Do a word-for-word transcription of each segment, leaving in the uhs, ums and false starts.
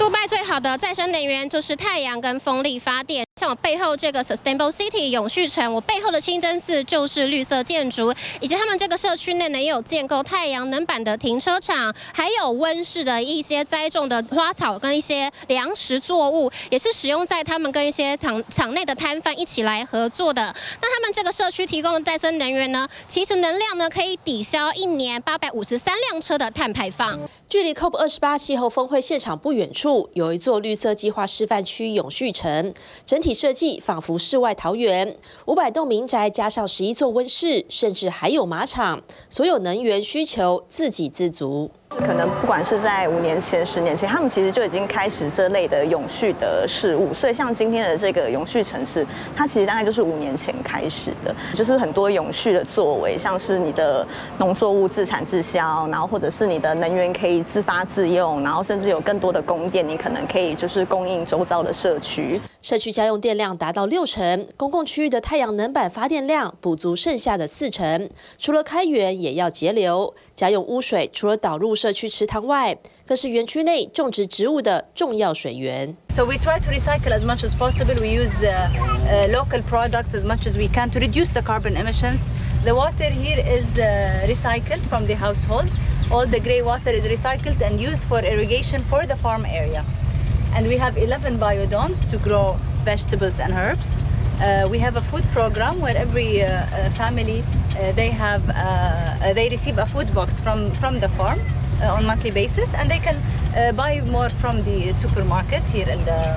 杜拜最好的再生能源就是太阳跟风力发电。像我背后这个 Sustainable City 永续城，我背后的清真寺就是绿色建筑，以及他们这个社区内呢也有建构太阳能板的停车场，还有温室的一些栽种的花草跟一些粮食作物，也是使用在他们跟一些场场内的摊贩一起来合作的。那他们这个社区提供的再生能源呢，其实能量呢可以抵消一年八百五十三辆车的碳排放。 距离 C O P 二十八 气候峰会现场不远处，有一座绿色计划示范区永续城，整体设计仿佛世外桃源，五百栋民宅加上十一座温室，甚至还有马场，所有能源需求自给自足。 可能不管是在五年前、十年前，他们其实就已经开始这类的永续的事物。所以像今天的这个永续城市，它其实大概就是五年前开始的，就是很多永续的作为，像是你的农作物自产自销，然后或者是你的能源可以自发自用，然后甚至有更多的供电，你可能可以就是供应周遭的社区。 社区家用电量达到六成，公共区域的太阳能板发电量补足剩下的四成。除了开源，也要节流。家用污水除了导入社区池塘外，更是园区内种植植物的重要水源。 So we try to recycle as much as possible. We use uh, uh, local products as much as we can to reduce the carbon emissions. The water here is uh, recycled from the household. All the grey water is recycled and used for irrigation for the farm area. And we have eleven biodomes to grow vegetables and herbs. Uh, we have a food program where every uh, uh, family uh, they have uh, they receive a food box from from the farm uh, on monthly basis, and they can uh, buy more from the supermarket here in the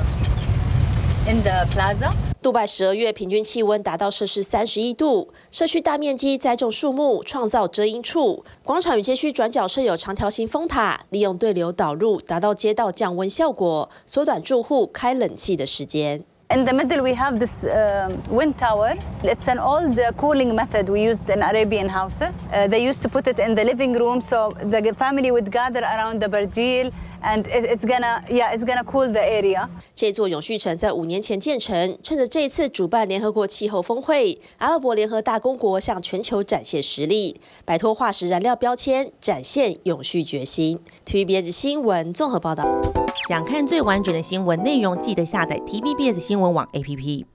in the plaza. 杜拜十二月平均气温达到摄氏三十一度，社区大面积栽种树木，创造遮阴处。广场与街区转角设有长条形风塔，利用对流导入，达到街道降温效果，缩短住户开冷气的时间。 In the middle, we have this uh, wind tower. It's an old uh, cooling method we used in Arabian houses. Uh, they used to put it in the living room, so the family would gather around the barjil, and it, it's gonna, yeah, it's gonna cool the area. 这座永续城在五年前建成，趁着这一次主办联合国气候峰会，阿拉伯联合大公国向全球展现实力，摆脱化石燃料标签，展现永续决心。T V B S 新闻综合报道。 想看最完整的新闻内容，记得下载 T V B S 新闻网 A P P。